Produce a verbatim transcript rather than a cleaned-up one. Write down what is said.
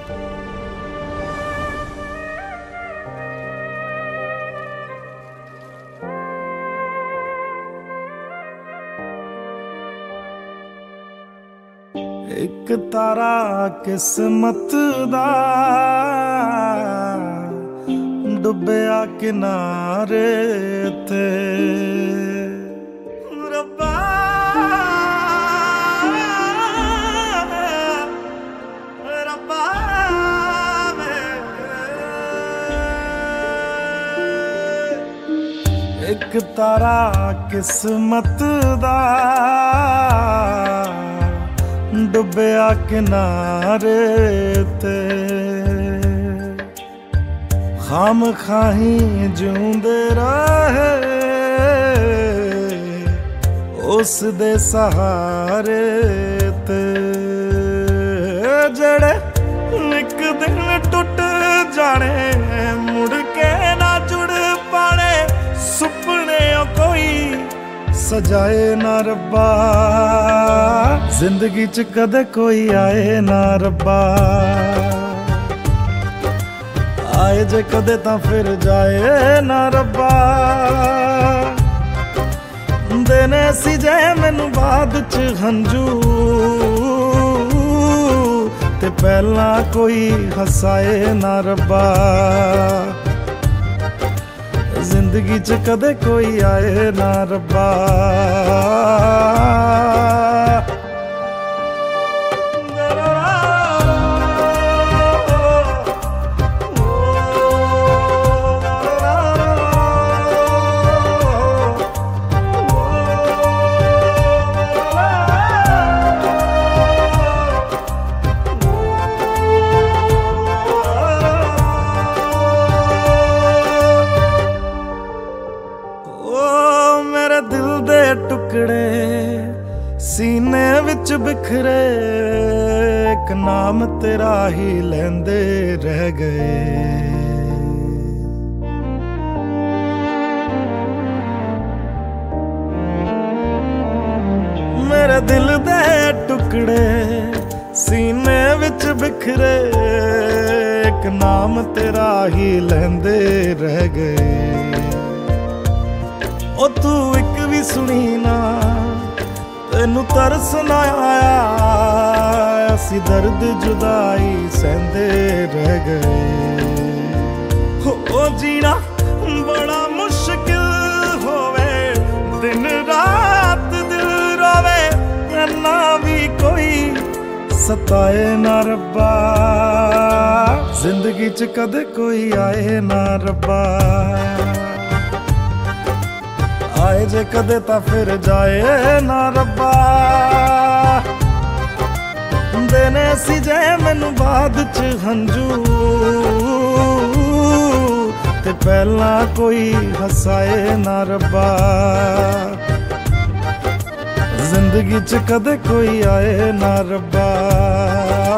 एक तारा किस्मत दा डुबया किनारे ते रब्बा रब्बा एक तारा किस्मत दा डुबया किनारे ते खाम खाही जूंदे रहे उस दे सहारे ते जड़े एक दिन टुट जाने मुड़ के ना जुड़ पाने सुपने कोई सजाए ना रब्बा जिंदगी च कदे कोई आए ना रब्बा आए जे कदे तां फिर जाए ना रब्बा देने सी जे मैनू बाद च हंजू ते पहला कोई हसाए ना रब्बा जिंदगी च कदे कोई आए ना रब्बा टुकड़े सीने विच बिखरे एक नाम तेरा ही लेंदे रह गए मेरे दिल दे टुकड़े सीने विच बिखरे एक नाम तेरा ही लेंदे रह गए ओ तू एक भी सुनी ना तेनू तरस ना आया असी दर्द जुदाई सहंदे रह गए हो ओ जीना बड़ा मुश्किल होवे दिन रात दिल रोवे ना भी कोई सताए ना रब्बा जिंदगी च कदे कोई आए ना रब्बा आए जे कदे ता फिर जाए ना रब्बा देने सी जे मैनू बाद च हंजू ते पहला कोई हसाए ना रब्बा जिंदगी च कदे कोई आए ना रब्बा।